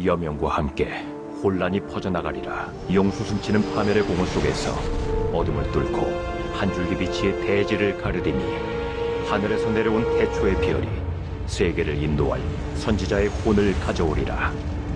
여명과 함께 혼란이 퍼져나가리라. 용수숨치는 파멸의 공허 속에서 어둠을 뚫고 한 줄기 빛이 대지를 가르리니 하늘에서 내려온 태초의 별이 세계를 인도할 선지자의 혼을 가져오리라.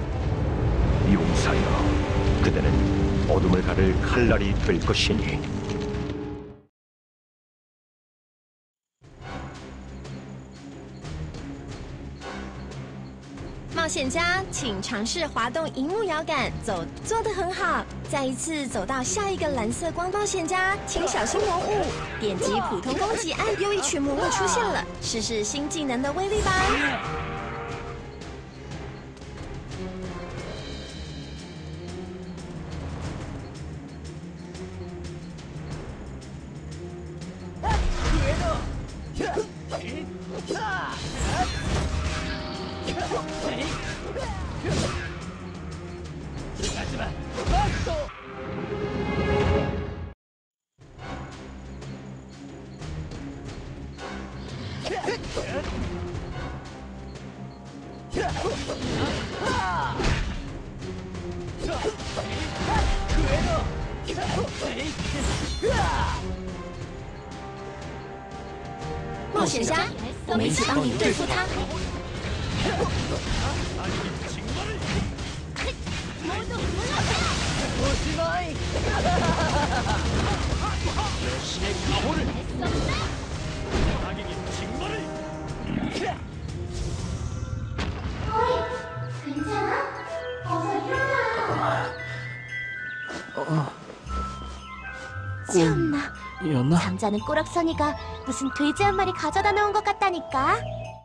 용사여, 그대는 어둠을 가를 칼날이 될 것이니. 冒险家，请尝试滑动荧幕摇杆，做得很好。再一次走到下一个蓝色光冒险家，请小心魔物。点击普通攻击按，又一群魔物出现了，试试新技能的威力吧。冒险家，我们一起帮你对付他。 참나. 였나? 잠자는 꼬락서니가 무슨 돼지 한 마리 가져다 놓은 것 같다니까.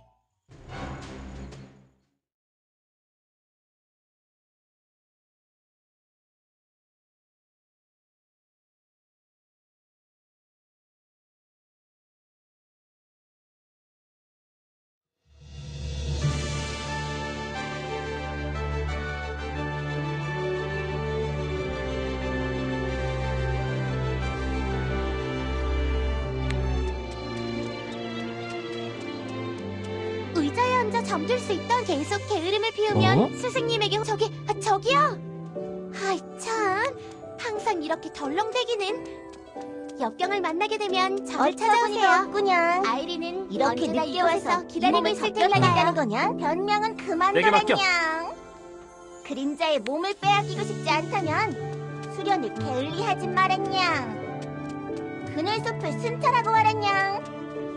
의자에 앉아 잠들 수 있다. 계속 게으름을 피우면 스승님에게 저기요. 아이 참, 항상 이렇게 덜렁대기는. 역경을 만나게 되면 저를 찾아오세요. 아이리는 이렇게 늦게 와서 기다리고 있을 테니까요. 거냐? 변명은 그만둬라냥. 그림자의 몸을 빼앗기고 싶지 않다면 수련을 게을리하지 말았냥. 그늘 숲을 순찰하고 와라냥.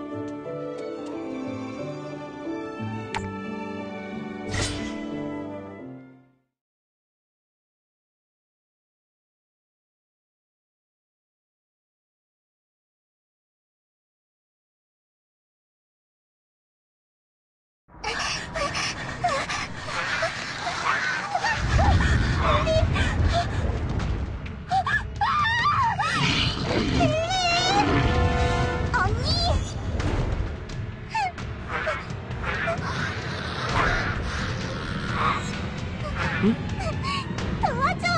도와줘!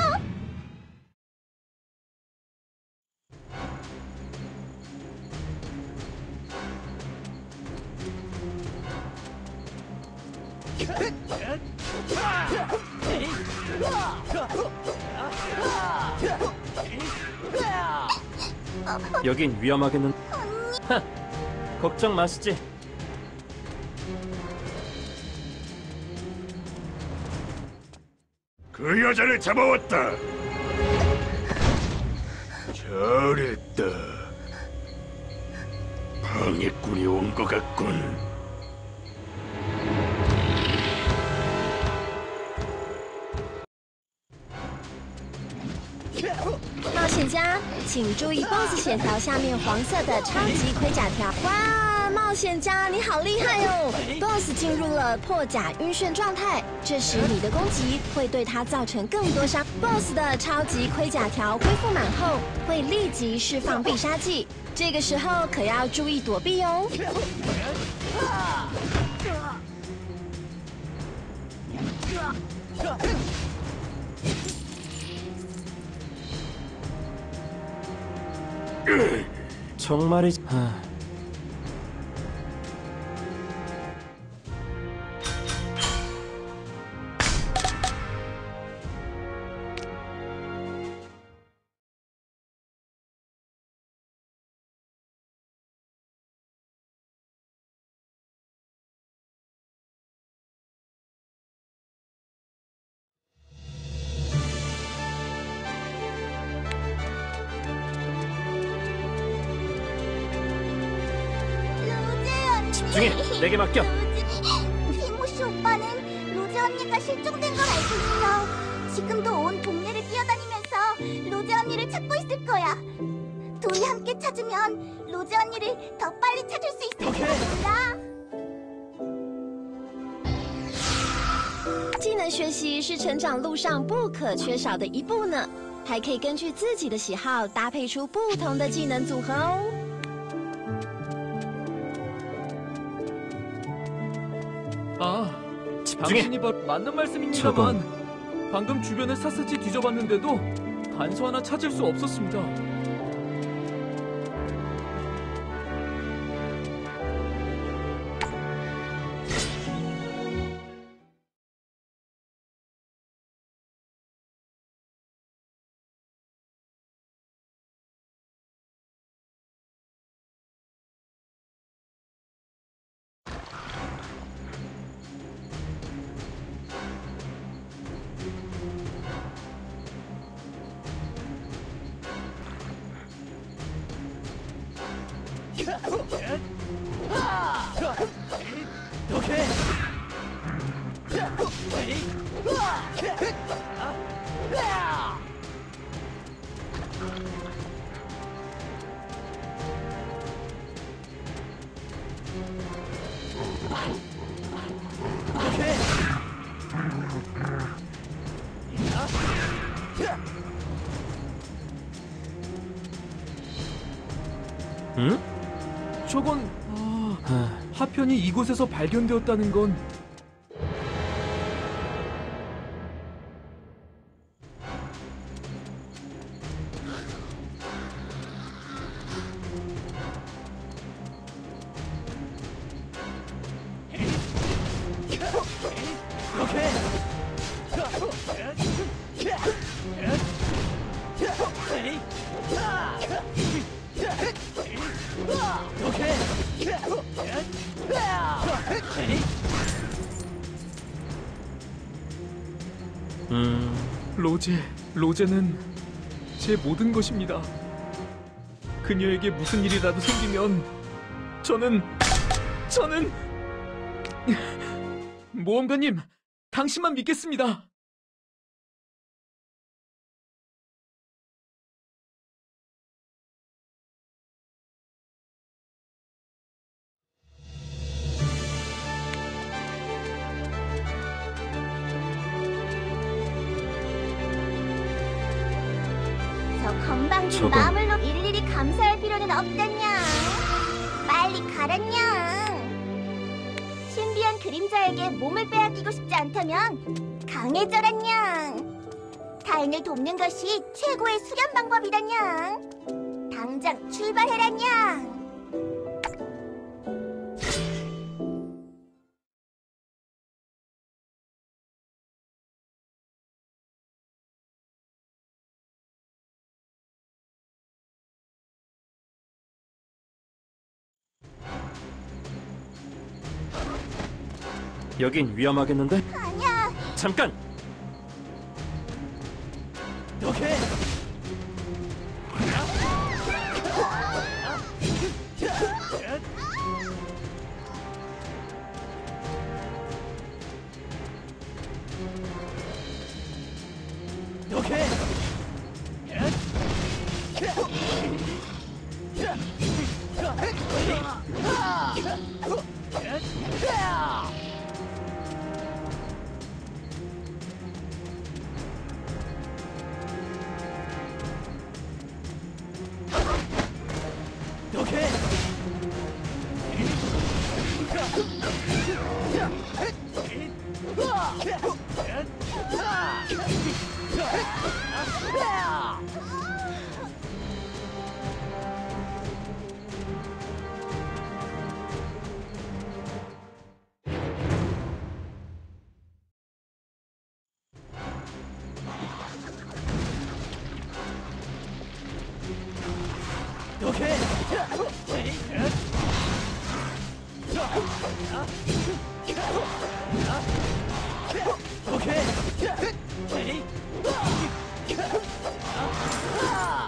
여긴 위험하겠는. 하, 걱정 마시지. 그 여자를 잡아왔다. 잘했다. 방해꾼이 온 것 같군. 冒险家，请注意 BOSS 血条下面黄色的超级盔甲条。哇，冒险家你好厉害哦 ！BOSS 进入了破甲晕眩状态，这时你的攻击会对他造成更多伤。BOSS 的超级盔甲条恢复满后，会立即释放必杀技，这个时候可要注意躲避哦。 정말이지. 집중해. 내게 맡겨. 티모시 오빠는 로제 언니가 실종된 걸 알고 있어. 지금도 온 동네를 뛰어다니면서 로제 언니를 찾고 있을 거야. 둘이 함께 찾으면 로제 언니를 더 빨리 찾을 수 있을지도 몰라. 技能学习是成长路上不可缺少的一步呢，还可以根据自己的喜好搭配出不同的技能组合哦。 아, 집중해. 당신이 바로 맞는 말씀입니다만 방금 주변을 샅샅이 뒤져봤는데도 단서 하나 찾을 수 없었습니다. 응? 저건 하편이 이곳에서 발견되었다는 건 로제는 제 모든 것입니다. 그녀에게 무슨 일이라도 생기면 저는 모험가님, 당신만 믿겠습니다. 저 건방진 저건- 마음을 일일이 감사할 필요는 없다냐. 빨리 가라냐. 신비한 그림자에게 몸을 빼앗기고 싶지 않다면 강해져라냐. 타인을 돕는 것이 최고의 수련 방법이다냐. 당장 출발해라냐. 여긴 위험하겠는데? 아니야. 잠깐!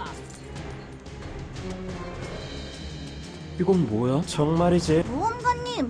이건 뭐야? 정말이지? 모험가님, 선생님.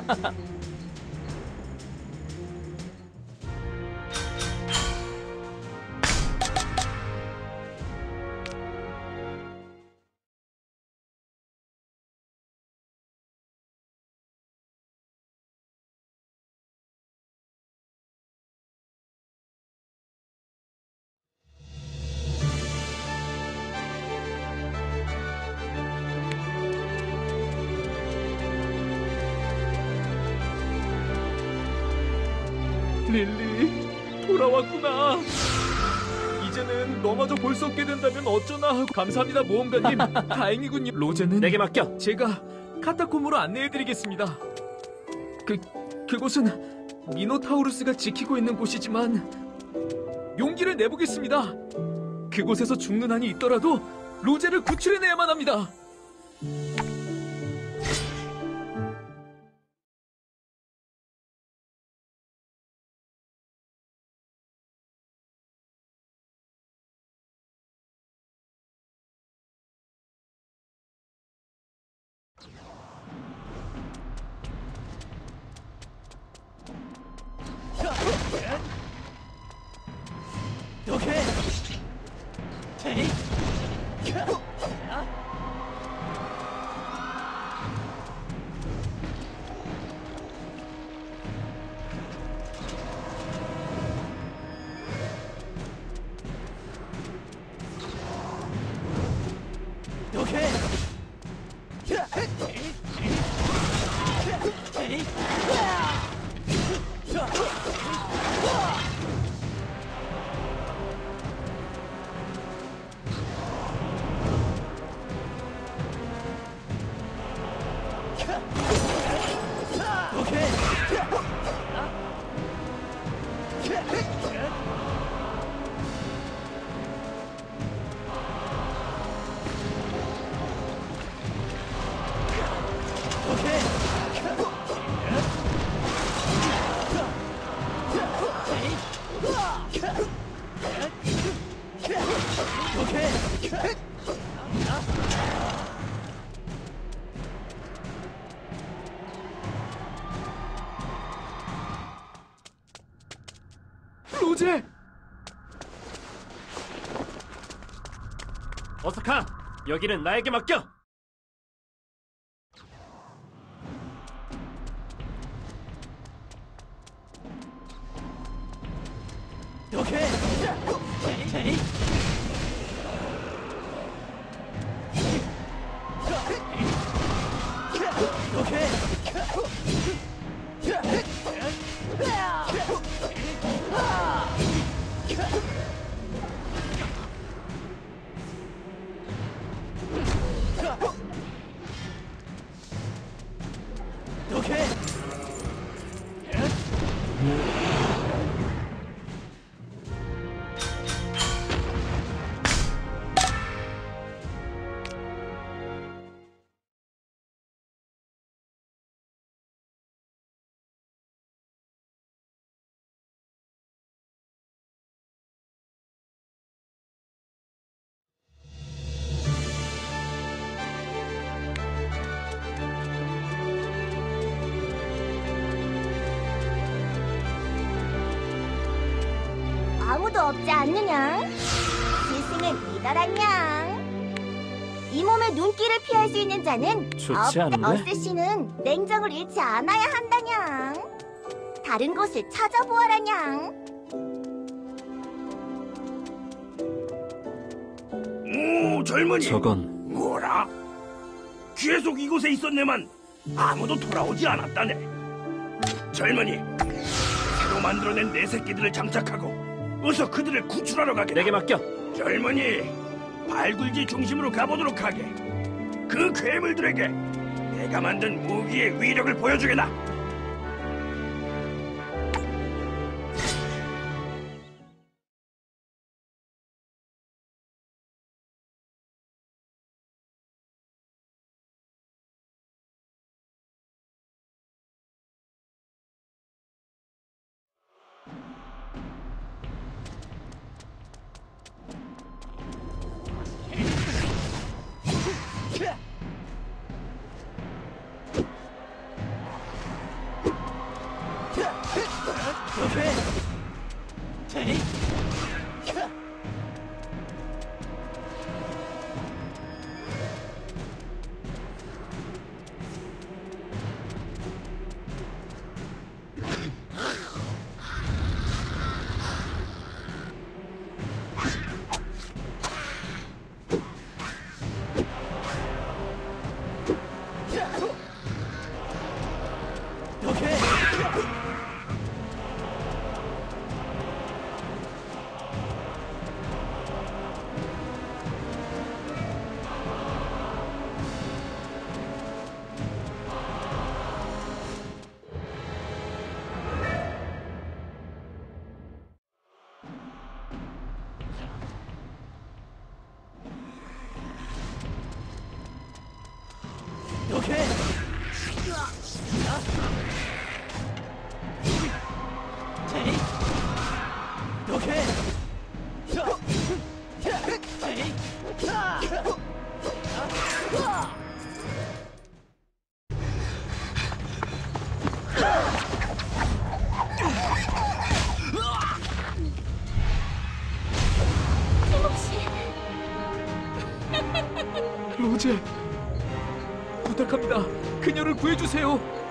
릴리, 돌아왔구나. 이제는 너마저 볼 수 없게 된다면 어쩌나 하고. 감사합니다, 모험가님. 다행이군요. 로제는 내게 맡겨. 제가 카타콤으로 안내해드리겠습니다. 그곳은 미노타우루스가 지키고 있는 곳이지만 용기를 내보겠습니다. 그곳에서 죽는 한이 있더라도 로제를 구출해내야만 합니다. 로제! 어서 가. 여기는 나에게 맡겨. 아무도 없지 않느냐? 스승은 믿어라냥. 이 몸의 눈길을 피할 수 있는 자는 좋지 않은데? 어쌔신은 냉정을 잃지 않아야 한다냥. 다른 곳을 찾아보아라냥. 오, 젊은이. 저건 뭐라? 계속 이곳에 있었네만 아무도 돌아오지 않았다네. 젊은이, 새로 만들어낸 내 새끼들을 장착하고 어서 그들을 구출하러 가게. 내게 맡겨. 젊은이, 발굴지 중심으로 가보도록 하게. 그 괴물들에게 내가 만든 무기의 위력을 보여주게나. 로제, 부탁합니다. 그녀를 구해주세요.